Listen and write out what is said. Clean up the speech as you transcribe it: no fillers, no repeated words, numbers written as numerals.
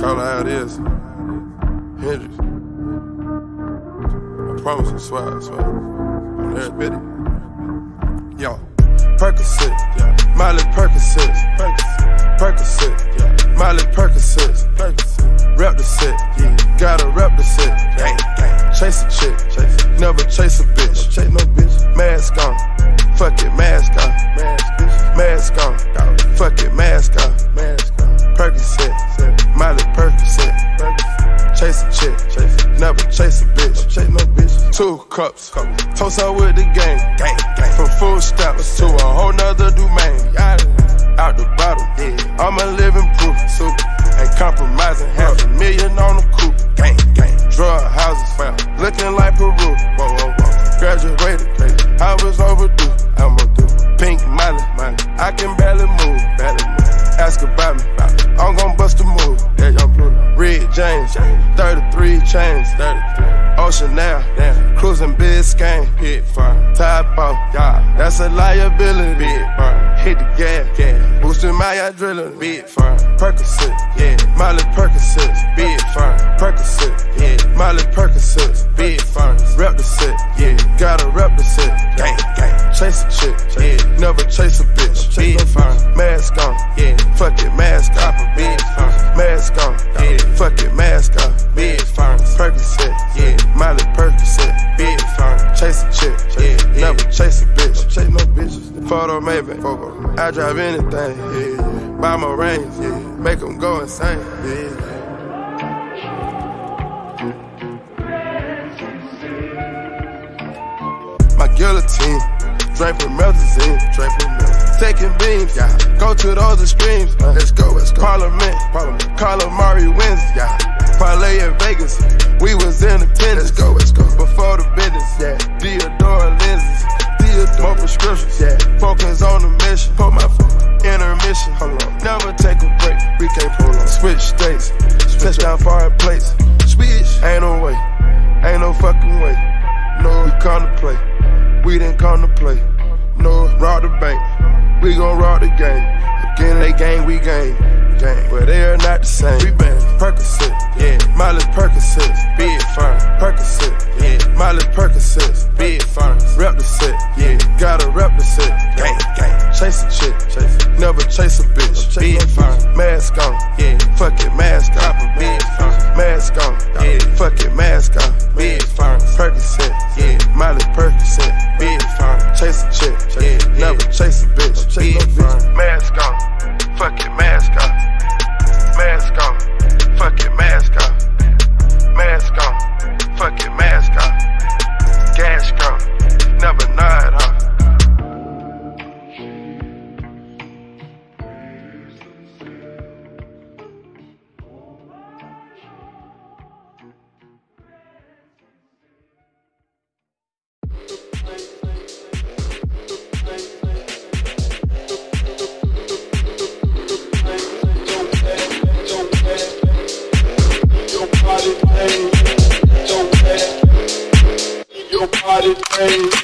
Call it how it is. Hendrix. I promise I swear, I swear. On everybody. Yo. Percocets, yeah. Miley Percocets, Percocets, yeah. Miley Percocets, rep the set, yeah. Gotta rep the set, gang, gang. Chase a chick, never chase a bitch, chase no bitch. Mask on, fuck it, mask on, mask on, fuck it, mask on, Percocet, Miley Percocet, chase a chick, never chase a bitch, chase no bitch. 2 cups, toast her with the gang, gang, gang. From food stamps to a whole nother domain. Out the bottom, I'm a living proof. Ain't compromising, $500,000 on the coupe. Gang, gang. Drug houses, looking like Peru. Whoa, whoa, whoa. Graduated, I was overdue. I'm a do. Pink Miley, I can barely move. Ask about me, I'm gon' bust a move. Red James, 33 chains, Ocean now, Crusin Biscayne, Tide Pop, that's a liability. Hit the gas, boosting my adrenaline. Percocets, Miley Percocets, Percocets, Miley Percocets, rep the set, gotta rep the set, gang, gang. Chase a chick, never chase a bitch, mask on, fuck it, mask on, mask on, fuck it, mask on, Percocet, Miley Percocet, chase a chick, never chase a bitch, chase no bitches. Photo maybe, I drive anything, buy my range, make them go insane, My guillotine, drink from melazine, taking beams, go to those extremes, let's go, Parliament, Calamari wins, parlay in Vegas, we was in attendance, let's go, before the business, Deodora lenses, more prescriptions, focus on the mission, put my intermission, never take a break, we can't pull on, switch states, touchdown foreign plates, ain't no way, ain't no fucking way, no, we come to play, we didn't come to play, no, rob the bank, we gon' rob the game, again they gang, we gang, but they are not the same, we bang, Percocet, Miley Percocets, Percocet, Miley Percocets, rep the set, gotta rep the set, gang, gang. Chase a chick, never chase a bitch, mask on, fuck it, mask on, mask on, fuck it, mask on, Percocet, Miley Percocet, chase a chick, never chase a bitch, mask on, fuck it, mask on, mask on, fuck it, mask on, mask on, fuck it, mask on, gas gone, never nod off. Your body,